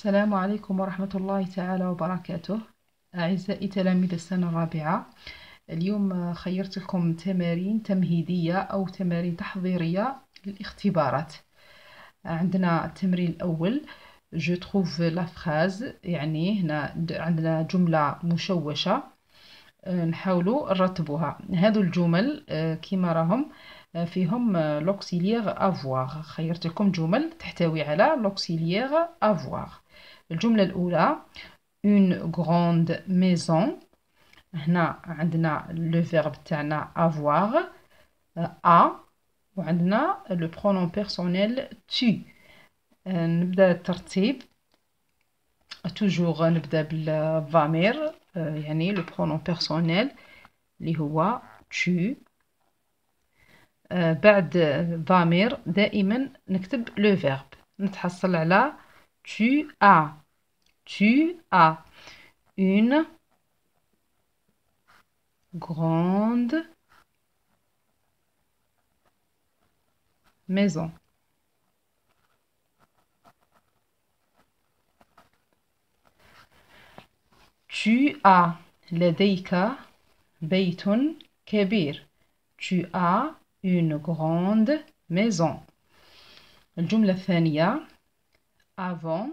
السلام عليكم ورحمة الله تعالى وبركاته. أعزائي تلاميذ السنة الرابعة، اليوم خيرت لكم تمارين تمهيدية أو تمارين تحضيرية للاختبارات. عندنا التمرين الأول je trouve la phrase، يعني هنا عندنا جملة مشوشة نحاولوا نرتبوها. هذو الجمل كما راهم فيهم لوكسيليير افوار. خيرت لكم جمل تحتوي على لوكسيليير افوار. الجملة الأولى une grande maison. هنا عندنا لو فيرب تاعنا avoir a، وعندنا لو برونون بيرسونيل tu. نبدأ الترتيب. توجور نبدأ بالضمير، يعني لو برونون بيرسونيل اللي هو tu. بعد ضمير دائما نكتب لو فيرب، نتحصل على tu as. Tu as une grande maison. Tu as لديك بيت كبير. Tu as une grande maison. الجملة الثانية avons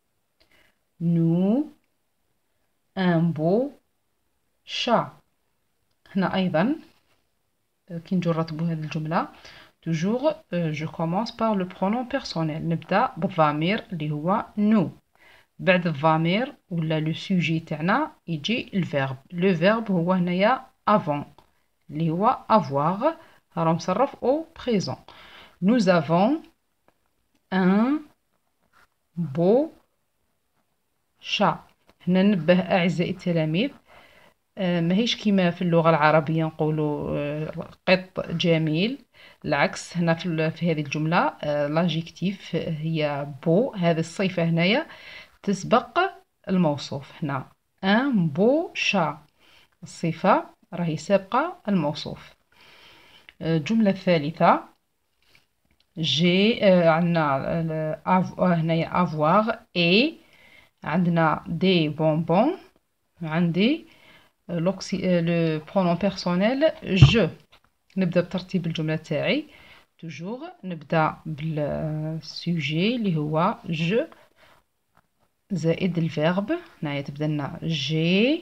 nous un beau chat. هنا أيضا كي نجو نرتبو هذه الجملة toujours je commence par le pronom personnel. نبدأ بالضمير اللي هو nous. بعد الضمير ولا لو سوجي تاعنا يجي الفيرب. لو فيرب هو هنايا avant اللي هو avoir، راه مصرف au présent. nous avons un beau chat. هنا ننبه أعزائي التلاميذ، ماهيش كيما في اللغة العربية نقولوا قط جميل. العكس، هنا في هذه الجملة لاجيكتيف هي بو. هذه الصفة هنايا تسبق الموصوف. هنا ان بو شا، الصفة راهي سابقة الموصوف. الجملة الثالثة جي، عندنا هنايا افواغ اي، عندنا دي بونبون، عندي لو برونون بيرسونيل جو. نبدا بترتيب الجمله تاعي. توجور نبدا بالسوجي اللي هو جو زائد الفيرب. هنايا تبدا لنا جي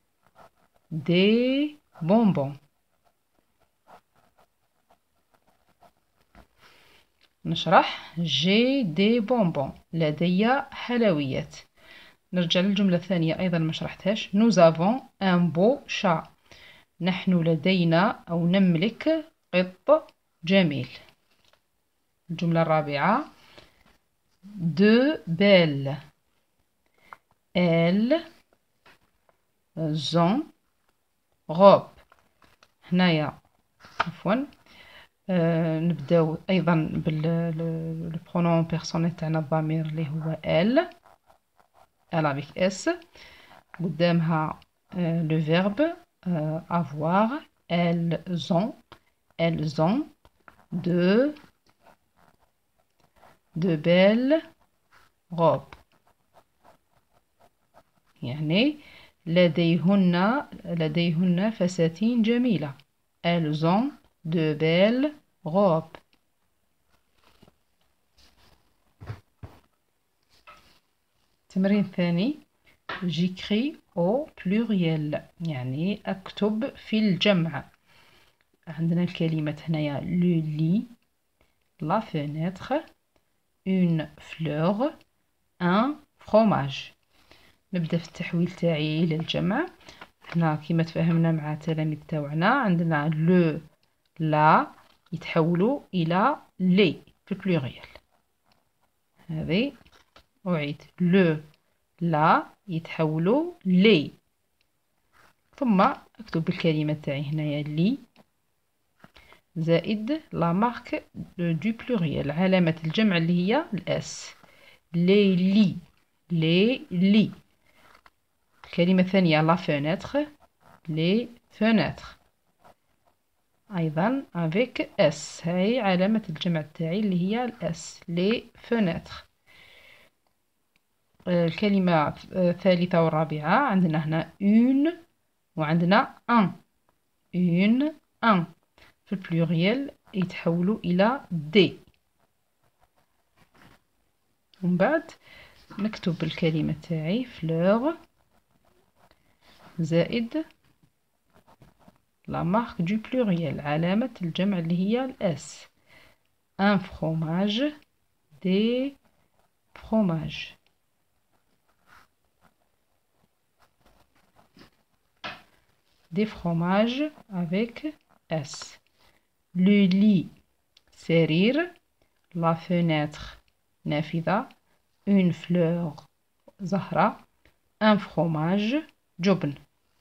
دي بونبون. نشرح جي دي بونبون، لدي حلويات. نرجع للجملة الثانية أيضا ما شرحتهاش. nous avons un beau chat. نحن لدينا أو نملك قط جميل. الجملة الرابعة de belles. elles ont robe. هنايا عفوا نبداو أيضا بالبرونون بيرسونيل تاعنا الضمير اللي هو elle avec S. قدامها le verbe avoir. elles ont de belles robes. يعني لديهن فساتين جميلة. elles ont de belles robes. التمرين الثاني j'écris au pluriel، يعني أكتب في الجمع. عندنا الكلمات هنايا le lit، la fenêtre، une fleur، un fromage. نبدأ في التحويل تاعي للجمع. هنا كما تفهمنا مع التلاميذ تاوعنا عندنا لو لا يتحولوا إلى لي في البلوريال. هذه أعيد، لو لا يتحولوا لي، ثم أكتب الكلمة تاعي هنايا لي زائد لا مارك دو بلوريال، علامة الجمع اللي هي الاس. لي لي، لي لي. الكلمة الثانية لا فونيتر، لي فونيتر أيضا avec اس، هاي علامة الجمع تاعي اللي هي الاس، لي فونيتر. الكلمة الثالثة والرابعة عندنا هنا une وعندنا un. une un في البلوريال يتحولوا إلى دي. ومن بعد نكتب الكلمة تاعي fleur زائد la marque du pluriel علامة الجمع اللي هي الاس. un fromage des fromages. des fromages avec S. Le lit سرير. la fenêtre نافذة. une fleur زهرة. un fromage جبن.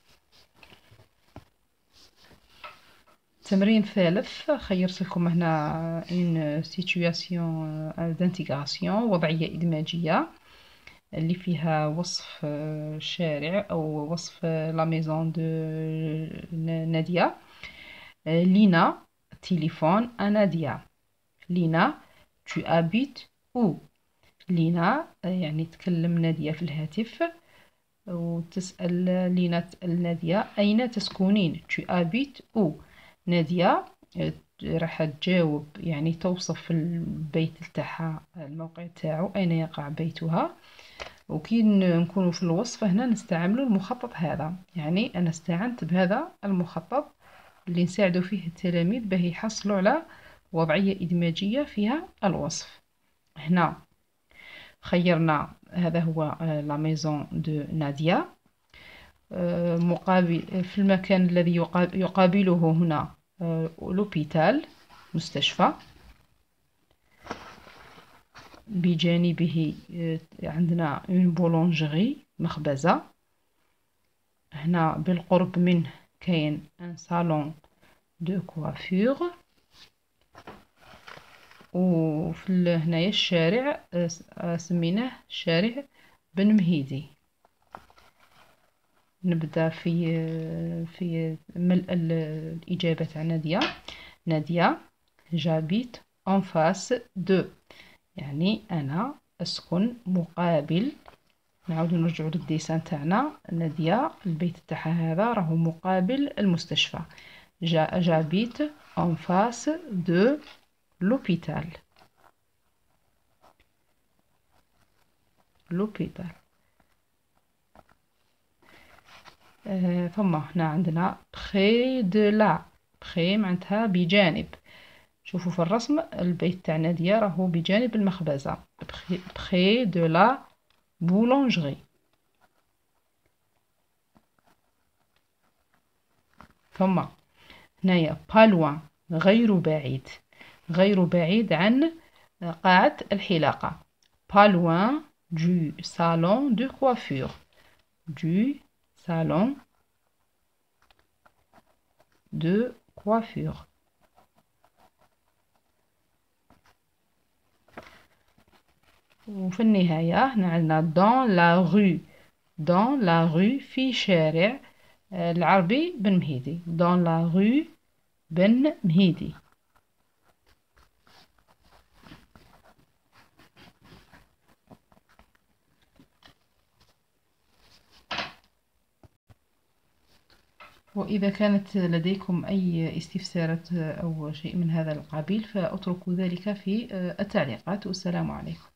تمرين ثالث خيرت لكم هنا une situation d'intégration وضعية إدماجية اللي فيها وصف شارع أو وصف لا ميزون دو نادية. لينا تليفون نادية. لينا tu habites où. لينا يعني تكلم نادية في الهاتف وتسأل لينا تسأل نادية أين تسكنين. tu habites où. نادية راح تجاوب يعني توصف البيت تاعها الموقع تاعو أين يقع بيتها. وكي نكونوا في الوصف هنا نستعملوا المخطط هذا. يعني أنا استعنت بهذا المخطط اللي نساعدوا فيه التلاميذ باه يحصلوا على وضعية إدماجية فيها الوصف. هنا خيرنا هذا هو لا ميزون دو نادية. مقابل في المكان الذي يقابله هنا لوبيتال مستشفى. بجانبه عندنا اون بولونجري مخبزة. هنا بالقرب منه كاين ان صالون دو كوافور. وفي هنايا الشارع سميناه شارع بن مهيدي. نبدا في ملء الإجابة تاع نادية. نادية جابيت en face de يعني أنا أسكن مقابل. نعاود نرجعو للديسان تاعنا. نادية البيت تاعها هذا راهو مقابل المستشفى. جابيت en face de l'hôpital. l'hôpital. ثم هنا عندنا près de la. près معناتها بجانب. شوفوا في الرسم البيت تاع نادية راهو بجانب المخبزة. près de la boulangerie. ثم هنايا pas loin غير بعيد. غير بعيد عن قاعة الحلاقة. pas loin du salon de coiffure. du salon de coiffure. وفي النهاية هنا عندنا dans la rue. dans la rue في شارع العربي بن مهيدي. dans la rue بن مهيدي. وإذا كانت لديكم أي استفسارات أو شيء من هذا القبيل فأتركوا ذلك في التعليقات. والسلام عليكم.